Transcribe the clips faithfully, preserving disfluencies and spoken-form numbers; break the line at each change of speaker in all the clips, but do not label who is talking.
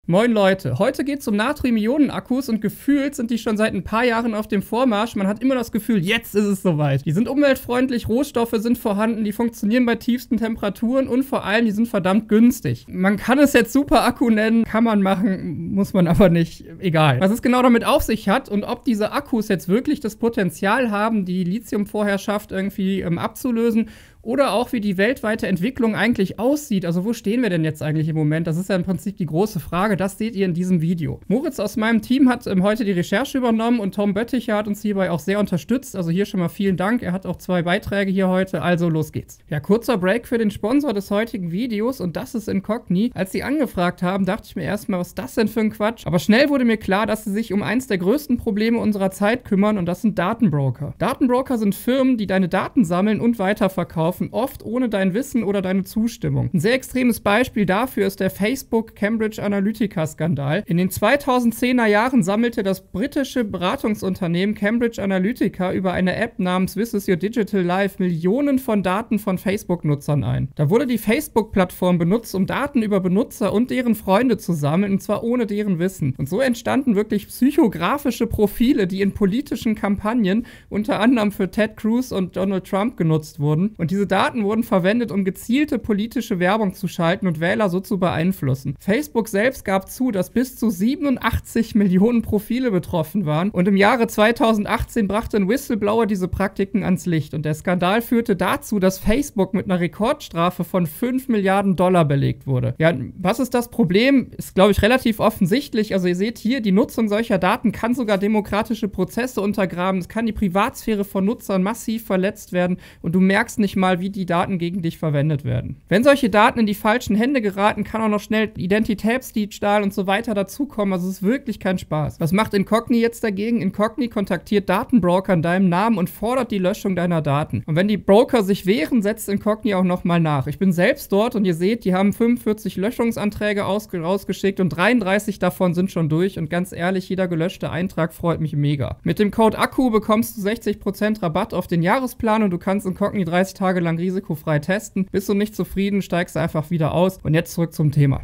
Moin Leute, heute geht es um Natrium-Ionen-Akkus und gefühlt sind die schon seit ein paar Jahren auf dem Vormarsch. Man hat immer das Gefühl, jetzt ist es soweit. Die sind umweltfreundlich, Rohstoffe sind vorhanden, die funktionieren bei tiefsten Temperaturen und vor allem, die sind verdammt günstig. Man kann es jetzt Super-Akku nennen, kann man machen, muss man aber nicht, egal. Was es genau damit auf sich hat und ob diese Akkus jetzt wirklich das Potenzial haben, die Lithium-Vorherrschaft irgendwie ähm, abzulösen, oder auch, wie die weltweite Entwicklung eigentlich aussieht. Also wo stehen wir denn jetzt eigentlich im Moment? Das ist ja im Prinzip die große Frage. Das seht ihr in diesem Video. Moritz aus meinem Team hat ähm, heute die Recherche übernommen und Tom Bötticher hat uns hierbei auch sehr unterstützt. Also hier schon mal vielen Dank. Er hat auch zwei Beiträge hier heute. Also los geht's. Ja, kurzer Break für den Sponsor des heutigen Videos und das ist Incogni. Als sie angefragt haben, dachte ich mir erstmal, was ist das denn für ein Quatsch? Aber schnell wurde mir klar, dass sie sich um eins der größten Probleme unserer Zeit kümmern und das sind Datenbroker. Datenbroker sind Firmen, die deine Daten sammeln und weiterverkaufen. Oft ohne dein Wissen oder deine Zustimmung. Ein sehr extremes Beispiel dafür ist der Facebook Cambridge Analytica-Skandal. In den zweitausendzehner Jahren sammelte das britische Beratungsunternehmen Cambridge Analytica über eine App namens This Is Your Digital Life Millionen von Daten von Facebook-Nutzern ein. Da wurde die Facebook-Plattform benutzt, um Daten über Benutzer und deren Freunde zu sammeln, und zwar ohne deren Wissen. Und so entstanden wirklich psychografische Profile, die in politischen Kampagnen unter anderem für Ted Cruz und Donald Trump genutzt wurden. Und diese Daten wurden verwendet, um gezielte politische Werbung zu schalten und Wähler so zu beeinflussen. Facebook selbst gab zu, dass bis zu siebenundachtzig Millionen Profile betroffen waren und im Jahre zweitausendachtzehn brachte ein Whistleblower diese Praktiken ans Licht und der Skandal führte dazu, dass Facebook mit einer Rekordstrafe von fünf Milliarden Dollar belegt wurde. Ja, was ist das Problem? Ist, glaube ich, relativ offensichtlich. Also ihr seht hier, die Nutzung solcher Daten kann sogar demokratische Prozesse untergraben, es kann die Privatsphäre von Nutzern massiv verletzt werden und du merkst nicht mal, wie die Daten gegen dich verwendet werden. Wenn solche Daten in die falschen Hände geraten, kann auch noch schnell Identitätsdiebstahl und so weiter dazukommen. Also es ist wirklich kein Spaß. Was macht Incogni jetzt dagegen? Incogni kontaktiert Datenbroker in deinem Namen und fordert die Löschung deiner Daten. Und wenn die Broker sich wehren, setzt Incogni auch nochmal nach. Ich bin selbst dort und ihr seht, die haben fünfundvierzig Löschungsanträge rausgeschickt und dreiunddreißig davon sind schon durch und ganz ehrlich, jeder gelöschte Eintrag freut mich mega. Mit dem Code Akku bekommst du sechzig Prozent Rabatt auf den Jahresplan und du kannst Incogni dreißig Tage lang risikofrei testen. Bist du nicht zufrieden, steigst du einfach wieder aus. Und jetzt zurück zum Thema.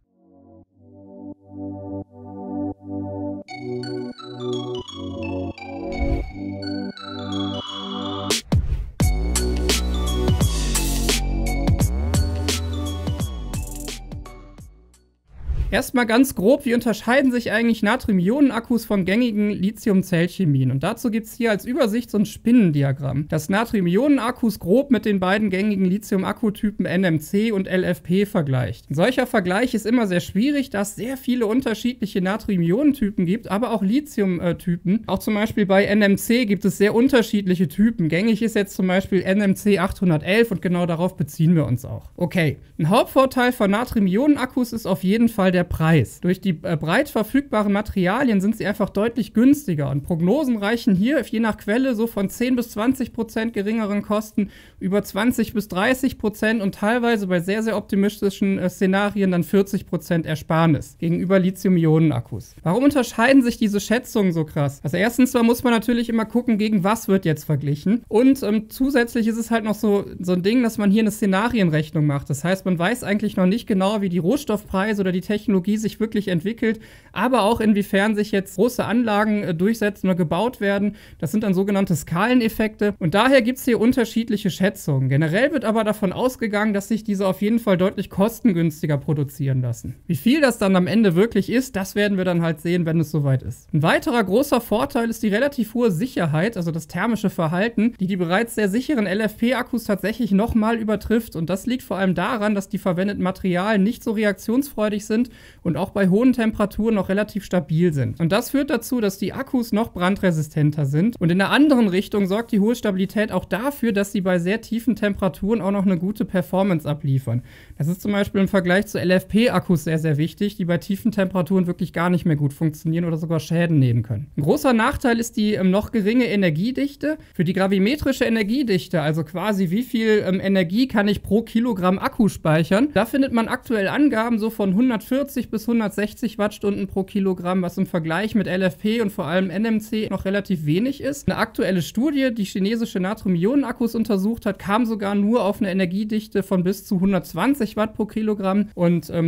Erstmal ganz grob, wie unterscheiden sich eigentlich Natrium-Ionen-Akkus von gängigen Lithium-Zellchemien? Und dazu gibt es hier als Übersicht so ein Spinnendiagramm, das Natrium-Ionen-Akkus grob mit den beiden gängigen Lithium-Akkutypen N M C und L F P vergleicht. Ein solcher Vergleich ist immer sehr schwierig, da es sehr viele unterschiedliche Natrium-Ionen-Typen gibt, aber auch Lithium-Typen. Auch zum Beispiel bei N M C gibt es sehr unterschiedliche Typen. Gängig ist jetzt zum Beispiel N M C achthundertelf und genau darauf beziehen wir uns auch. Okay, ein Hauptvorteil von Natrium-Ionen-Akkus ist auf jeden Fall der Preis. Durch die äh, breit verfügbaren Materialien sind sie einfach deutlich günstiger und Prognosen reichen hier je nach Quelle so von zehn bis zwanzig Prozent geringeren Kosten über zwanzig bis dreißig Prozent und teilweise bei sehr, sehr optimistischen äh, Szenarien dann vierzig Prozent Ersparnis gegenüber Lithium-Ionen-Akkus. Warum unterscheiden sich diese Schätzungen so krass? Also erstens mal muss man natürlich immer gucken, gegen was wird jetzt verglichen und ähm, zusätzlich ist es halt noch so, so ein Ding, dass man hier eine Szenarienrechnung macht. Das heißt, man weiß eigentlich noch nicht genau, wie die Rohstoffpreise oder die Technologie sich wirklich entwickelt, aber auch inwiefern sich jetzt große Anlagen äh, durchsetzen oder gebaut werden. Das sind dann sogenannte Skaleneffekte und daher gibt es hier unterschiedliche Schätzungen. Generell wird aber davon ausgegangen, dass sich diese auf jeden Fall deutlich kostengünstiger produzieren lassen. Wie viel das dann am Ende wirklich ist, das werden wir dann halt sehen, wenn es soweit ist. Ein weiterer großer Vorteil ist die relativ hohe Sicherheit, also das thermische Verhalten, die die bereits sehr sicheren L F P-Akkus tatsächlich nochmal übertrifft und das liegt vor allem daran, dass die verwendeten Materialien nicht so reaktionsfreudig sind und auch bei hohen Temperaturen noch relativ stabil sind. Und das führt dazu, dass die Akkus noch brandresistenter sind. Und in der anderen Richtung sorgt die hohe Stabilität auch dafür, dass sie bei sehr tiefen Temperaturen auch noch eine gute Performance abliefern. Das ist zum Beispiel im Vergleich zu L F P-Akkus sehr, sehr wichtig, die bei tiefen Temperaturen wirklich gar nicht mehr gut funktionieren oder sogar Schäden nehmen können. Ein großer Nachteil ist die ähm, noch geringe Energiedichte. Für die gravimetrische Energiedichte, also quasi wie viel ähm, Energie kann ich pro Kilogramm Akku speichern, da findet man aktuell Angaben so von hundertvierzig bis hundertsechzig Wattstunden pro Kilogramm, was im Vergleich mit L F P und vor allem N M C noch relativ wenig ist. Eine aktuelle Studie, die chinesische Natrium-Ionen-Akkus untersucht hat, kam sogar nur auf eine Energiedichte von bis zu hundertzwanzig Watt pro Kilogramm und ähm,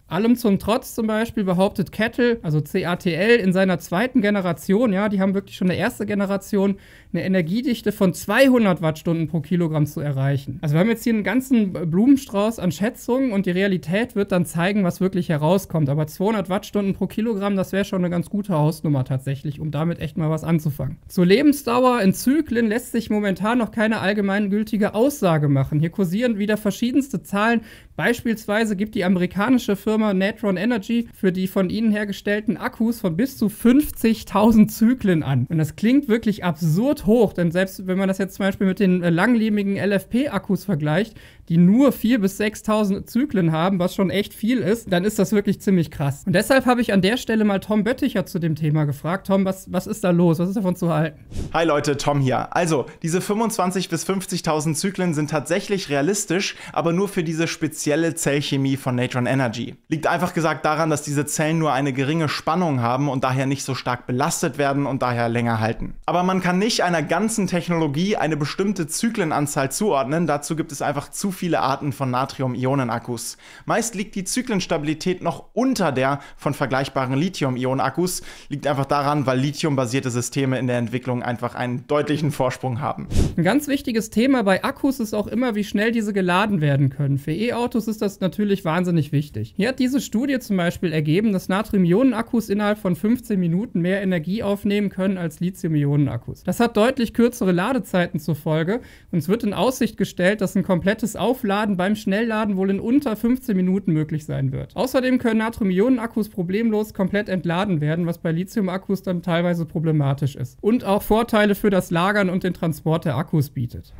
Allem zum Trotz zum Beispiel behauptet Kettle, also C A T L, in seiner zweiten Generation, ja, die haben wirklich schon eine erste Generation, eine Energiedichte von zweihundert Wattstunden pro Kilogramm zu erreichen. Also wir haben jetzt hier einen ganzen Blumenstrauß an Schätzungen und die Realität wird dann zeigen, was wirklich herauskommt. Aber zweihundert Wattstunden pro Kilogramm, das wäre schon eine ganz gute Hausnummer tatsächlich, um damit echt mal was anzufangen. Zur Lebensdauer in Zyklen lässt sich momentan noch keine allgemeingültige Aussage machen. Hier kursieren wieder verschiedenste Zahlen. Beispielsweise gibt die amerikanische Firma Natron Energy für die von ihnen hergestellten Akkus von bis zu fünfzigtausend Zyklen an. Und das klingt wirklich absurd hoch, denn selbst wenn man das jetzt zum Beispiel mit den äh, langlebigen L F P-Akkus vergleicht, die nur viertausend bis sechstausend Zyklen haben, was schon echt viel ist, dann ist das wirklich ziemlich krass. Und deshalb habe ich an der Stelle mal Tom Bötticher zu dem Thema gefragt. Tom, was, was ist da los? Was ist davon zu halten?
Hi Leute, Tom hier. Also, diese fünfundzwanzigtausend bis fünfzigtausend Zyklen sind tatsächlich realistisch, aber nur für diese spezielle Zellchemie von Natron Energy. Liegt einfach gesagt daran, dass diese Zellen nur eine geringe Spannung haben und daher nicht so stark belastet werden und daher länger halten. Aber man kann nicht einer ganzen Technologie eine bestimmte Zyklenanzahl zuordnen, dazu gibt es einfach zu viele Arten von Natrium-Ionen-Akkus. Meist liegt die Zyklenstabilität noch unter der von vergleichbaren Lithium-Ionen-Akkus, liegt einfach daran, weil lithiumbasierte Systeme in der Entwicklung einfach einen deutlichen Vorsprung haben.
Ein ganz wichtiges Thema bei Akkus ist auch immer, wie schnell diese geladen werden können. Für E-Autos ist das natürlich wahnsinnig wichtig. Hier hat diese Studie zum Beispiel ergeben, dass Natrium-Ionen-Akkus innerhalb von fünfzehn Minuten mehr Energie aufnehmen können als Lithium-Ionen-Akkus. Das hat deutlich kürzere Ladezeiten zur Folge und es wird in Aussicht gestellt, dass ein komplettes Aufladen beim Schnellladen wohl in unter fünfzehn Minuten möglich sein wird. Außerdem können Natrium-Ionen-Akkus problemlos komplett entladen werden, was bei Lithium-Akkus dann teilweise problematisch ist. Und auch Vorteile für das Lagern und den Transport der Akkus bietet.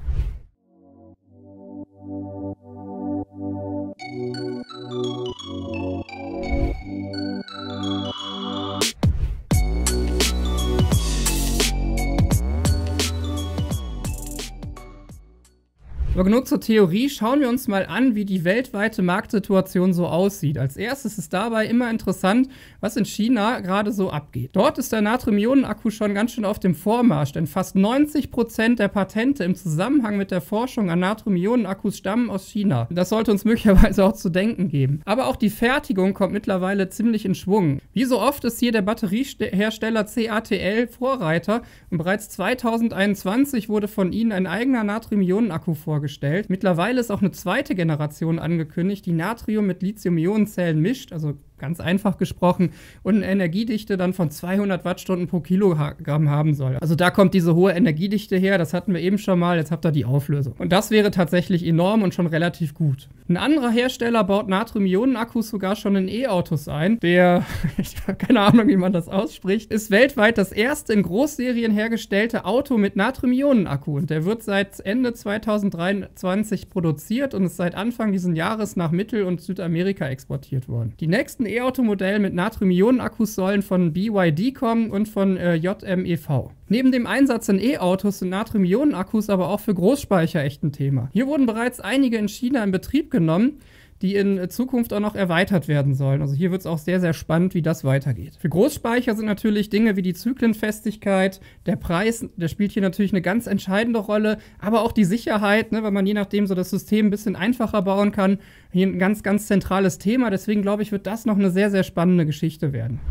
Aber genug zur Theorie, schauen wir uns mal an, wie die weltweite Marktsituation so aussieht. Als erstes ist dabei immer interessant, was in China gerade so abgeht. Dort ist der Natrium-Ionen-Akku schon ganz schön auf dem Vormarsch, denn fast neunzig Prozent der Patente im Zusammenhang mit der Forschung an Natrium-Ionen-Akkus stammen aus China. Das sollte uns möglicherweise auch zu denken geben. Aber auch die Fertigung kommt mittlerweile ziemlich in Schwung. Wie so oft ist hier der Batteriehersteller C A T L Vorreiter und bereits zweitausendeinundzwanzig wurde von ihnen ein eigener Natrium-Ionen-Akku vorgestellt. Mittlerweile ist auch eine zweite Generation angekündigt, die Natrium mit Lithium-Ionen-Zellen mischt, also ganz einfach gesprochen, und eine Energiedichte dann von zweihundert Wattstunden pro Kilogramm haben soll. Also da kommt diese hohe Energiedichte her, das hatten wir eben schon mal, jetzt habt ihr die Auflösung. Und das wäre tatsächlich enorm und schon relativ gut. Ein anderer Hersteller baut Natrium-Ionen-Akkus sogar schon in E-Autos ein. Der, ich habe keine Ahnung, wie man das ausspricht, ist weltweit das erste in Großserien hergestellte Auto mit Natrium-Ionen-Akku. Und der wird seit Ende zweitausenddreiundzwanzig produziert und ist seit Anfang dieses Jahres nach Mittel- und Südamerika exportiert worden. Die nächsten E-Auto-Modelle mit Natrium-Ionen-Akkus sollen von B Y D kommen und von äh, J M E V. Neben dem Einsatz in E-Autos sind Natrium-Ionen-Akkus aber auch für Großspeicher echt ein Thema. Hier wurden bereits einige in China in Betrieb genommen, die in Zukunft auch noch erweitert werden sollen. Also hier wird es auch sehr, sehr spannend, wie das weitergeht. Für Großspeicher sind natürlich Dinge wie die Zyklenfestigkeit, der Preis, der spielt hier natürlich eine ganz entscheidende Rolle, aber auch die Sicherheit, ne, weil man je nachdem so das System ein bisschen einfacher bauen kann. Hier ein ganz, ganz zentrales Thema, deswegen glaube ich, wird das noch eine sehr, sehr spannende Geschichte werden.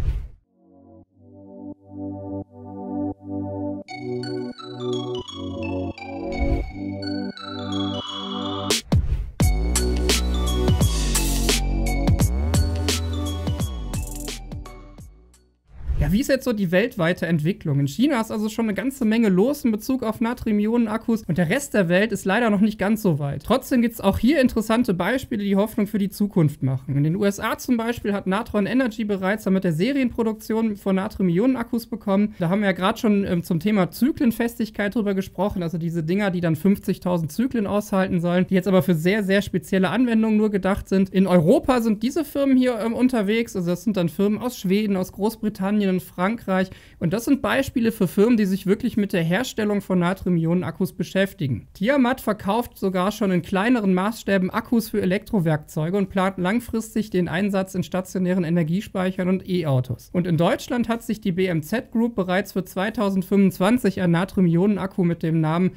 Ja, wie ist jetzt so die weltweite Entwicklung? In China ist also schon eine ganze Menge los in Bezug auf Natrium-Ionen-Akkus und der Rest der Welt ist leider noch nicht ganz so weit. Trotzdem gibt es auch hier interessante Beispiele, die Hoffnung für die Zukunft machen. In den U S A zum Beispiel hat Natron Energy bereits damit der Serienproduktion von Natrium-Ionen-Akkus bekommen. Da haben wir ja gerade schon ähm, zum Thema Zyklenfestigkeit drüber gesprochen, also diese Dinger, die dann fünfzigtausend Zyklen aushalten sollen, die jetzt aber für sehr, sehr spezielle Anwendungen nur gedacht sind. In Europa sind diese Firmen hier ähm, unterwegs, also das sind dann Firmen aus Schweden, aus Großbritannien, in Frankreich. Und das sind Beispiele für Firmen, die sich wirklich mit der Herstellung von Natrium-Ionen-Akkus beschäftigen. Tiamat verkauft sogar schon in kleineren Maßstäben Akkus für Elektrowerkzeuge und plant langfristig den Einsatz in stationären Energiespeichern und E-Autos. Und in Deutschland hat sich die B M Z Group bereits für zweitausendfünfundzwanzig ein Natrium-Ionen-Akku mit dem Namen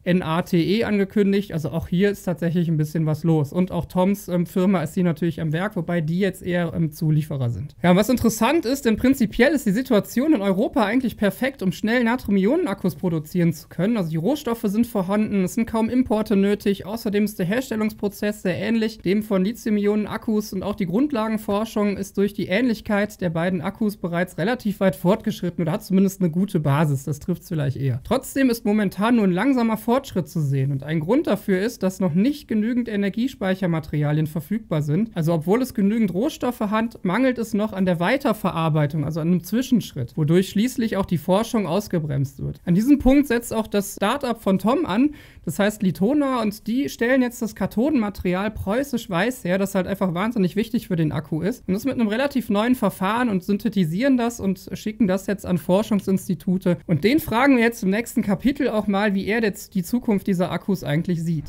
N A T E angekündigt. Also auch hier ist tatsächlich ein bisschen was los. Und auch Toms ähm, Firma ist hier natürlich am Werk, wobei die jetzt eher ähm, Zulieferer sind. Ja, was interessant ist, denn prinzipiell ist die Situation in Europa eigentlich perfekt, um schnell Natrium-Ionen-Akkus produzieren zu können. Also die Rohstoffe sind vorhanden, es sind kaum Importe nötig. Außerdem ist der Herstellungsprozess sehr ähnlich dem von Lithium-Ionen-Akkus und auch die Grundlagenforschung ist durch die Ähnlichkeit der beiden Akkus bereits relativ weit fortgeschritten oder hat zumindest eine gute Basis. Das trifft es vielleicht eher. Trotzdem ist momentan nur ein langsamer Fortschritt zu sehen und ein Grund dafür ist, dass noch nicht genügend Energiespeichermaterialien verfügbar sind. Also obwohl es genügend Rohstoffe hat, mangelt es noch an der Weiterverarbeitung, also an einem Zwischenschritt, wodurch schließlich auch die Forschung ausgebremst wird. An diesem Punkt setzt auch das Startup von Tom an, das heißt Litona, und die stellen jetzt das Kathodenmaterial preußisch-weiß her, das halt einfach wahnsinnig wichtig für den Akku ist. Und das mit einem relativ neuen Verfahren und synthetisieren das und schicken das jetzt an Forschungsinstitute. Und den fragen wir jetzt im nächsten Kapitel auch mal, wie er jetzt die Zukunft dieser Akkus eigentlich sieht.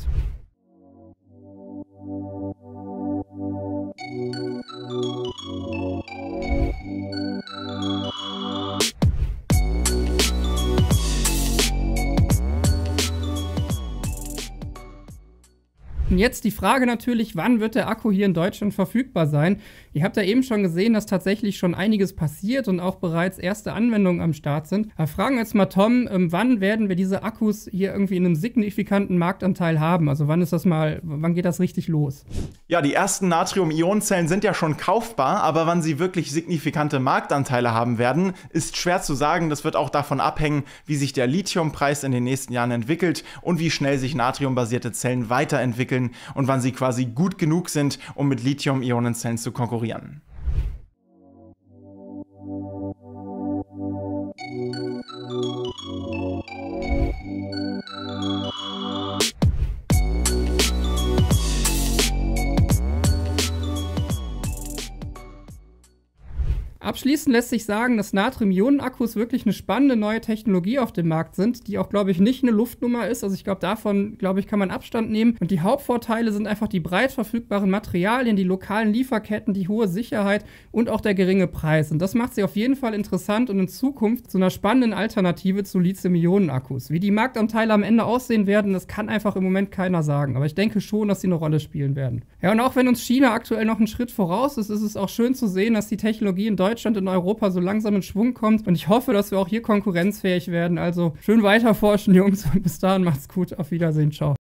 Und jetzt die Frage natürlich, wann wird der Akku hier in Deutschland verfügbar sein? Ihr habt ja eben schon gesehen, dass tatsächlich schon einiges passiert und auch bereits erste Anwendungen am Start sind. Aber fragen jetzt mal Tom, ähm, wann werden wir diese Akkus hier irgendwie in einem signifikanten Marktanteil haben? Also wann ist das mal, wann geht das richtig los?
Ja, die ersten Natrium-Ionen-Zellen sind ja schon kaufbar, aber wann sie wirklich signifikante Marktanteile haben werden, ist schwer zu sagen. Das wird auch davon abhängen, wie sich der Lithiumpreis in den nächsten Jahren entwickelt und wie schnell sich natriumbasierte Zellen weiterentwickeln und wann sie quasi gut genug sind, um mit Lithium-Ionen-Zellen zu konkurrieren.
Abschließend lässt sich sagen, dass Natrium-Ionen-Akkus wirklich eine spannende neue Technologie auf dem Markt sind, die auch, glaube ich, nicht eine Luftnummer ist. Also ich glaube, davon, glaube ich, kann man Abstand nehmen. Und die Hauptvorteile sind einfach die breit verfügbaren Materialien, die lokalen Lieferketten, die hohe Sicherheit und auch der geringe Preis. Und das macht sie auf jeden Fall interessant und in Zukunft zu einer spannenden Alternative zu Lithium-Ionen-Akkus. Wie die Marktanteile am Ende aussehen werden, das kann einfach im Moment keiner sagen. Aber ich denke schon, dass sie eine Rolle spielen werden. Ja, und auch wenn uns China aktuell noch einen Schritt voraus ist, ist es auch schön zu sehen, dass die Technologie in Deutschland Deutschland in Europa so langsam in Schwung kommt. Und ich hoffe, dass wir auch hier konkurrenzfähig werden. Also schön weiter forschen, Jungs. Und bis dahin macht's gut. Auf Wiedersehen. Ciao.